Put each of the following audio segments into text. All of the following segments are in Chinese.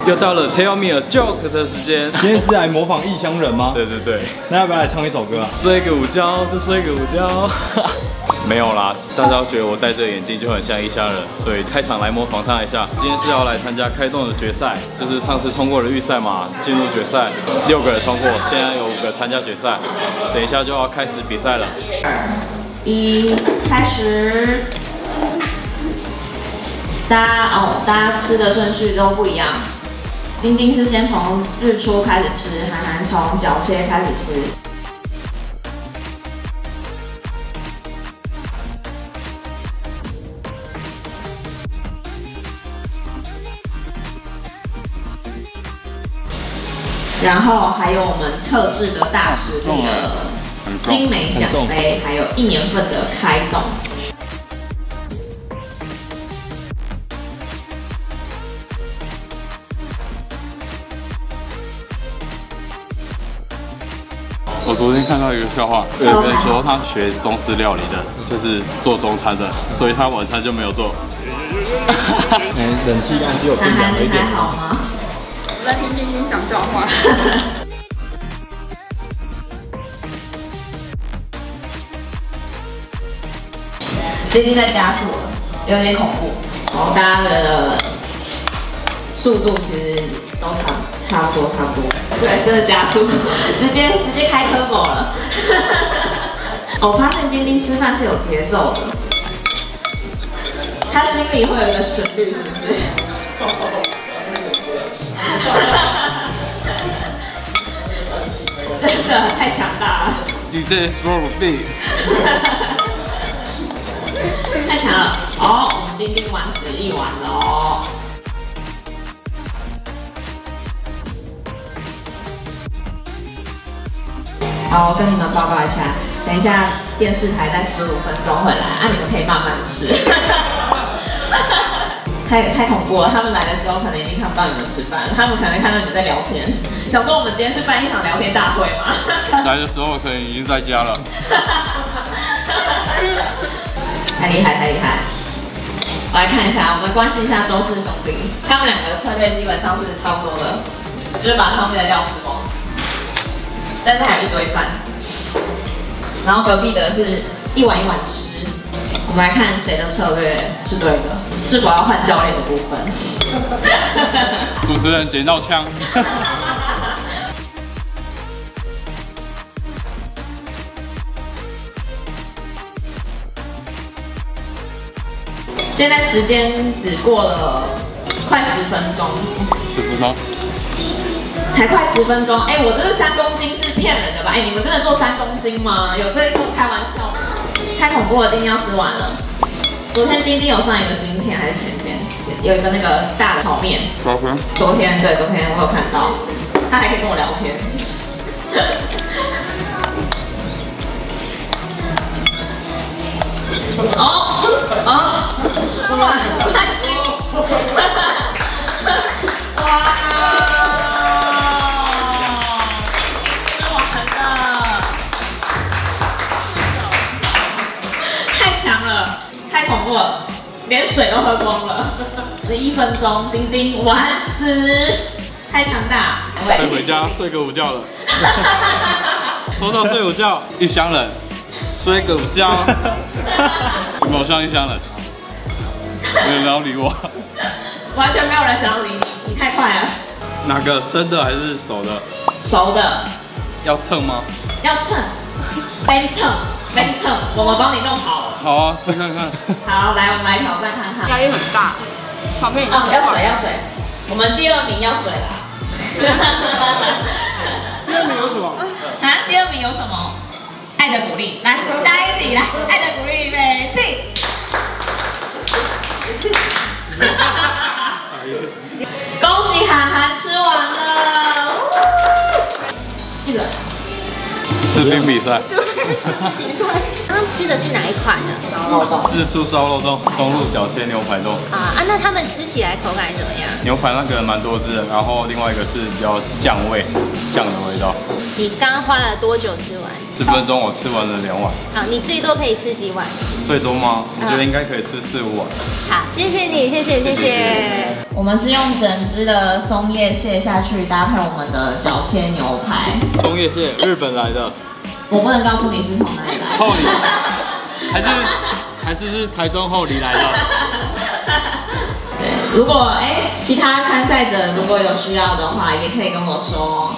又到了 Tell me a joke 的时间。 今天是来模仿异乡人吗？ 对对对。 那要不要来唱一首歌啊？ 睡个午觉，就睡个午觉。没有啦，大家觉得我戴这个眼镜就很像异乡人，所以开场来模仿他一下。今天是要来参加开动的决赛，就是上次通过了预赛嘛，进入决赛，6个人通过，现在有5个参加决赛，等一下就要开始比赛了。 2、1，开始。大家吃的顺序都不一样。丁丁是先从日出开始吃，涵涵从脚切开始吃。然后还有我们特制的大实力的精美奖杯，还有1年份的开动。 我昨天看到一个笑话，有个人说他学中式料理的，就是做中餐的，所以他晚餐就没有做。 冷气刚只有变凉了一点。 还好吗？ 我在听丁丁讲笑话。 丁丁在加速了，有点恐怖。然后大家的速度其实都差不多。对，真的加速，直接开 turbo 了。我发现丁丁吃饭是有节奏的，他心里会有一个旋律，是不是？真的太强大了。 DJ Throw Big。 太强了！哦，我们丁丁玩11碗了哦。好，我跟你们报告一下，等一下电视台在15分钟会来，你们可以慢慢吃。太恐怖了！他们来的时候可能已经看不到你们吃饭，他们可能看到你们在聊天，想说我们今天是办一场聊天大会吗？ 来的时候可能已经在家了。 太厉害！我来看一下，我们关心一下周氏兄弟，他们2个的策略基本上是差不多的，就是把上面的料吃光，但是还有一堆饭，然后隔壁的是一碗一碗吃。我们来看谁的策略是对的，是否要换教练的部分。 主持人捡到枪。 现在时间只过了快10分钟 10分钟， 才快10分钟。我这个3公斤是骗人的吧？你们真的做3公斤吗？有这一种开玩笑吗？太恐怖了，丁丁要吃完了。昨天丁丁有上一个新片还是前天，有一个那个大的炒面。昨天我有看到，他还可以跟我聊天。哇！太强了，太恐怖了，连水都喝光了。11分钟，丁丁完食，太强大。 再回家睡个午觉了。说到睡午觉，异乡人睡个午觉，有没有像异乡人？没有人要理我， 完全没有人想要理你，你太快了。 哪个生的还是熟的？ 熟的。 要称吗？ 要称，边称，我们帮你弄好了。 好啊，再看看。 好，来，我们来挑战看看。 压力很大，旁边要水，我们第2名要水啦。 第2名有什么？ 第2名有什么？爱的鼓励，来，大家一起来，爱的鼓励，预备起。恭喜涵涵吃完了，记得吃冰比赛。 刚刚吃的是哪一款呢？ 烧肉冻。 日出烧肉冻，松露脚切牛排冻。 那他们吃起来口感怎么样？ 牛排那个蛮多汁的，然后另外一个是比较酱的味道。 你刚花了多久吃完 ？10分钟我吃完了2碗。 好，你最多可以吃几碗？ 最多吗？我觉得应该可以吃4、5碗。 好，谢谢你，谢谢。 我们是用整只的松叶蟹下去搭配我们的绞切牛排。 松叶蟹，日本来的。 我不能告诉你是从哪里来的。 后里，还是台中后里来的。 对，如果其他参赛者如果有需要的话，也可以跟我说。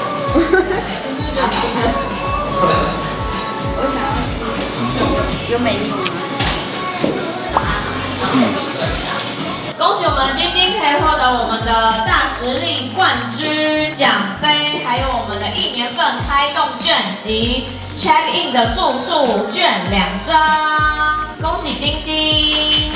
我想有美丽吗？ 恭喜我们丁丁可以获得我们的大实力冠军奖杯，还有我们的1年份开动券及 check in 的住宿券2张。恭喜丁丁！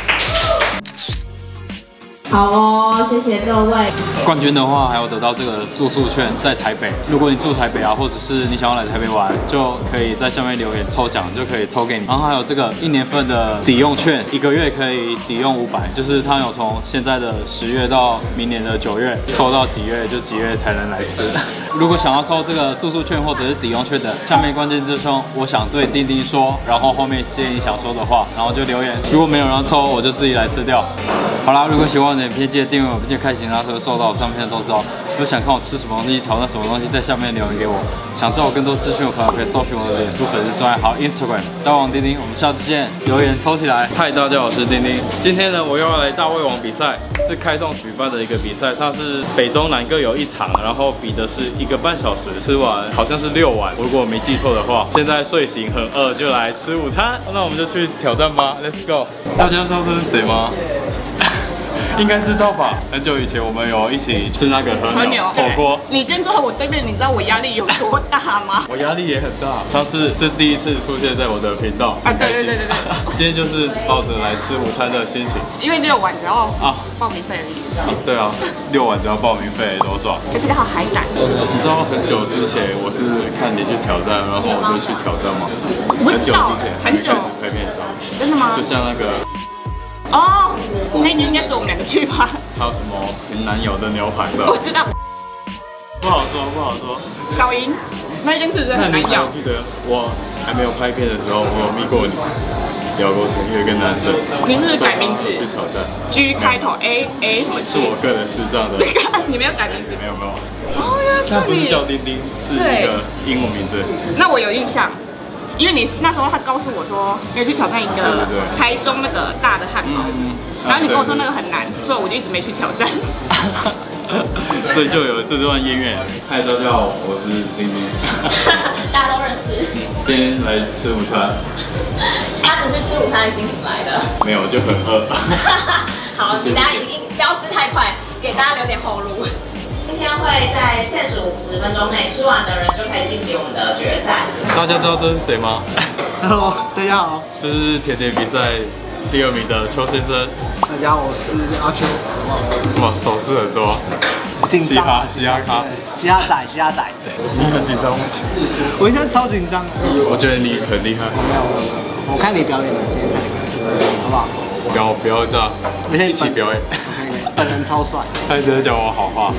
好哦，谢谢各位。 冠军的话还有得到这个住宿券，在台北。如果你住台北啊，或者是你想要来台北玩，就可以在下面留言抽奖，就可以抽给你。然后还有这个1年份的抵用券，1个月可以抵用500，就是它有从现在的10月到明年的9月，抽到几月就几月才能来吃。如果想要抽这个住宿券或者是抵用券的，下面关键字中我想对丁丁说，然后后面接你想说的话，然后就留言。如果没有人抽，我就自己来吃掉。好啦，如果喜欢我的影片，记得订阅我，并且开启拉车收到我上片的周遭。有想看我吃什么东西、挑战什么东西，在下面留言给我。想知道我更多资讯的朋友，可以搜寻我的脸书粉丝专页，还有 Instagram 大胃王丁丁。我们下次见，留言抽起来。嗨，大家好，我是丁丁。今天呢，我又要来大胃王比赛，是开动举办的一个比赛，它是北中南各有1场，然后比的是1个半小时，吃完好像是6碗，如果我没记错的话。现在睡醒很饿，就来吃午餐。那我们就去挑战吧 ，Let's go！ 大家知道这是谁吗？应该知道吧？很久以前我们有一起吃那个和牛火锅。 你今天坐在我对面，你知道我压力有多大吗？ 我压力也很大。上次是第一次出现在我的频道， 啊，对。 今天就是抱着来吃午餐的心情。 因为6碗只要报名费而已。 对啊，6碗只要报名费，多爽！ 而且还有海胆。 你知道很久之前我是看你去挑战，然后我就去挑战吗？ 我知道，很久。 拍片照。 真的吗？ 就像那个。 哦，那一间应该只有我们2个去吧？ 还有什么平南有的牛排吧？ 我知道。 不好说。 小莹，那一间是不是很难咬？ 我记得我还没有拍片的时候，我有密过你，聊过天，有一个男生。 你是不是改名字？ 去挑战。 G 开头 A 什么？ 是我个人视障的。 你没有改名字？ 没有。 哦，原来是你。 他不是叫丁丁，是一个英文名字。 那我有印象。因为你那时候他告诉我说要去挑战一个台中那个大的汉堡，然后你跟我说那个很难，所以我就一直没去挑战。 所以就有这段渊源。嗨，大家好，我是丁丁。 大家都认识。 今天来吃午餐。 他只是吃午餐的心情来的。 没有，就很饿。 好，请大家不要吃太快，给大家留点后路。今天会在限时50分钟内吃完的人就可以晋级我们的决赛。 大家知道这是谁吗 ？Hello， 大家好。 这是甜点比赛第2名的邱先生。 大家好，我是阿邱。 哇，手势很多。 紧张。 嘻哈咖。 嘻哈仔。对。 你很紧张吗？ 我现在超紧张。 我觉得你很厉害。 没有，我看你表演了，今天看你，好不好？ 不要这样，一起表演。 本人超帅。 他一直在讲我好话。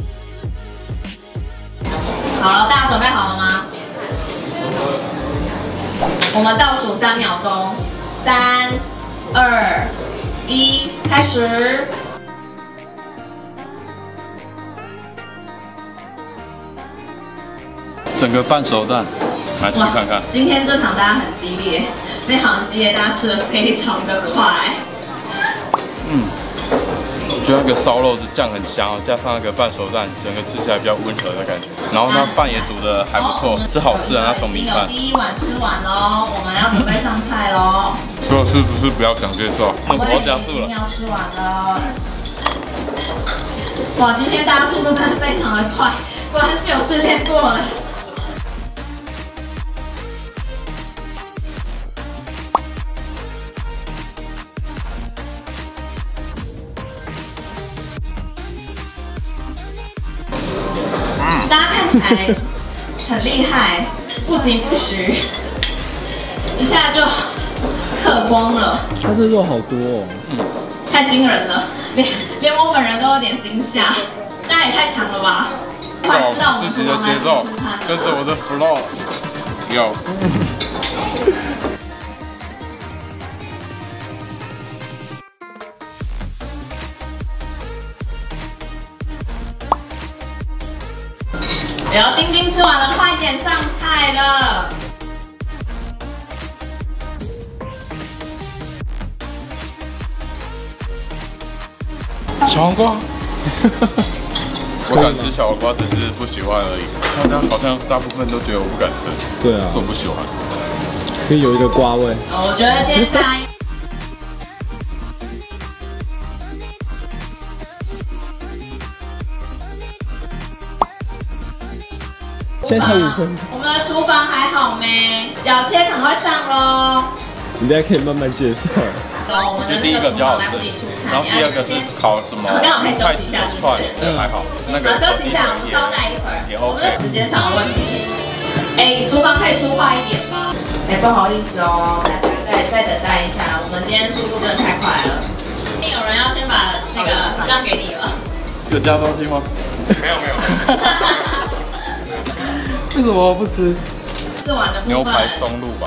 好了，大家准备好了吗？我们倒数3秒钟，3、2、1，开始。 整个半熟蛋，来吃看看。 今天这场大家很激烈，非常激烈，大家吃的非常的快。 我觉得那个烧肉的酱很香，加上那个半熟蛋，整个吃起来比较温和的感觉。然后它饭也煮的还不错，是好吃的那种米饭。 第1碗吃完喽，我们要准备上菜喽。 说是不是不要想介绍？我要加速了。 要吃完了。哇，今天大家速度真的非常的快，果然是有训练过了。大家看起来很厉害，不疾不徐，一下就嗑光了。 它这肉好多哦， 太惊人了，连我本人都有点惊吓，大家也太强了吧！ 自己的节奏，跟着我的 flow， 有。 然后丁丁吃完了，快点上菜了。 小黄瓜，我敢吃小黄瓜，只是不喜欢而已。大家好像大部分都觉得我不敢吃， 对啊， 是我不喜欢。 可以有一个瓜味。 我觉得今天大家。 现在才5分， 我们的厨房还好没？小切赶快上喽！ 你大家可以慢慢介绍。 我们的第一个比较好吃，然后第二个是烤什么菜鸡的串，还好。那个休息一下，我们稍待一会儿。 也 OK。 我们的时间上的问题。厨房可以粗快一点吗？不好意思哦，大家再等待一下，我们今天速度真的太快了。一定有人要先把那个让给你了。 有加东西吗？没有。 为什么不吃？ 吃完的牛排松露吧。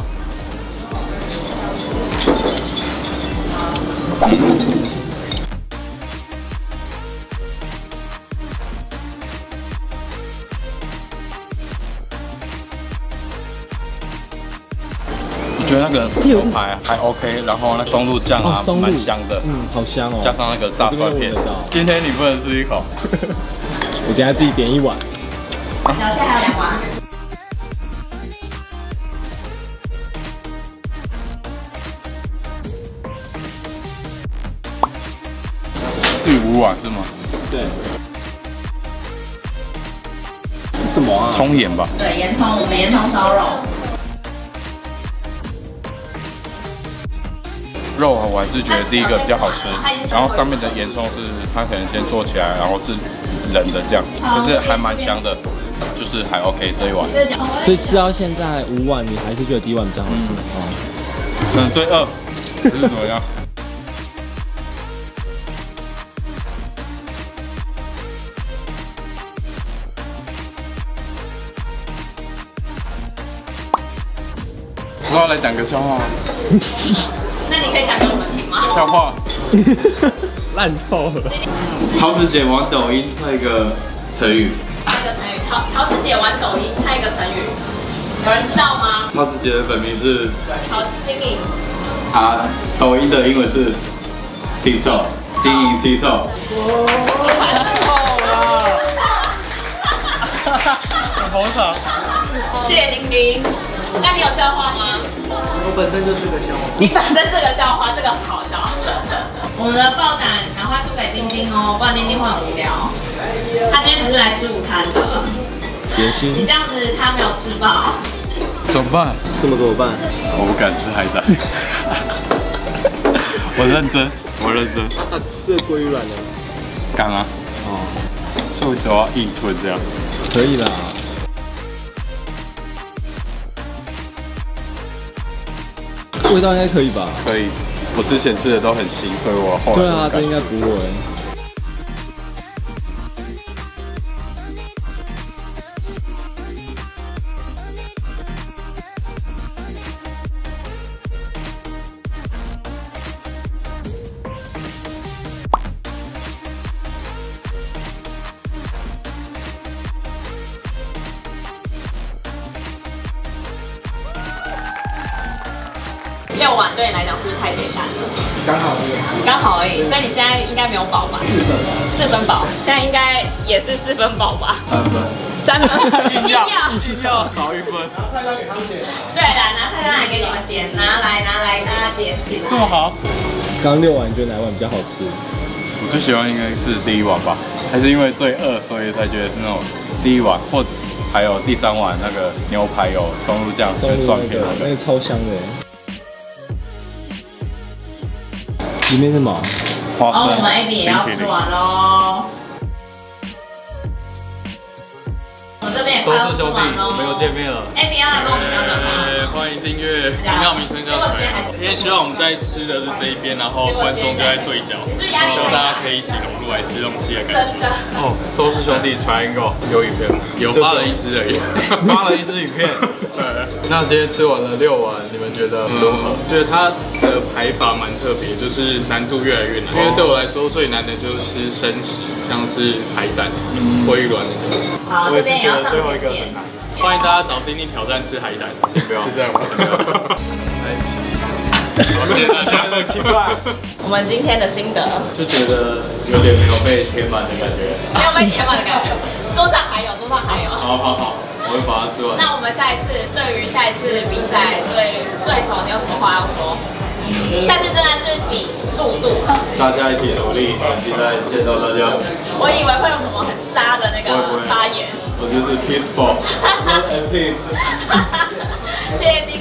我觉得那个牛排还 OK， 然后那松露酱啊，蛮香的， 好香哦， 加上那个大蒜片。今天你不能吃一口， 我等下自己点1碗。 小切还有2碗。 第5碗是吗？ 对。是什么啊？ 葱盐吧。 对，盐葱，我们盐葱烧肉。 肉我还是觉得第一个比较好吃，然后上面的盐葱是它可能先做起来，然后是冷的酱，可是还蛮香的，就是还 OK 这一碗。 所以吃到现在5碗，你还是觉得第1碗比较好吃哦？ 可能最饿，这是怎么样？我要来讲个笑话吗？ 那你可以讲给我们听吗？ 笑话， 烂透了。 桃子姐玩抖音猜一个成语。 猜一个成语，桃子姐玩抖音，猜一个成语，有人知道吗？ 桃子姐的本名是桃子经理。 抖音的英文是 TikTok， 经营 TikTok。好惨！ 谢谢玲玲。那你有笑话吗？ 我本身就是个笑话。 你本身是个笑话，这个很好笑。我们的爆胆赶快出给丁丁哦，不然丁丁会很无聊。他今天只是来吃午餐的。 点心。 你这样子他没有吃饱。 怎么办？ 怎么办？ 我不敢吃海胆。我认真。 这鲑鱼卵呢？ 敢啊！哦，所以我要硬吞这样。 可以啦。味道应该可以吧？ 可以，我之前吃的都很腥，所以我后来对啊，这应该不会。 6碗对你来讲是不是太简单了？刚好而已，所以你现在应该没有饱吧？4分饱，现在应该也是4分饱吧？3分，硬要少1分。 拿菜单给他们点。对啦，拿菜单来给你们点，拿来点起来。 这么好？ 刚6碗，你觉得哪碗比较好吃？ 我最喜欢应该是第1碗吧，还是因为最饿，所以才觉得是那种第1碗，或者还有第3碗那个牛排有松露酱跟蒜片那个超香的。里面是什么？ 花生。 我们 AB 也要吃完喽。我们这边也周快要氏兄弟，我们又见面了。 哎，你要来帮我们讲讲吗？ 欢迎订阅频道名称叫什么？今天希望我们在吃的是这一边，然后观众就在对角，希望大家可以一起融入来吃东西的感觉。 哦，周氏兄弟 Triangle 有影片吗？ 有发了一支而已， 发了一支影片。对，那今天吃完了6碗，你们觉得如何？ 觉得它的排法蛮特别，就是难度越来越难。因为对我来说最难的就是生食，像是海胆、鲑卵。 好，这边也要上最后一个很难。 欢迎大家找丁丁挑战吃海胆， 先不要， 是这样吗？ 好，谢谢大家的期待。 我们今天的心得， 就觉得有点没有被填满的感觉。 没有被填满的感觉。桌上还有，桌上还有。 好，我会把它吃完。 那我们下一次对于下一次比赛对手，你有什么话要说？下次真的是比速度， 大家一起努力，很期待见到大家。 我以为会有什么很杀的那个发言。 我就是 peaceful，and peace。 谢谢你。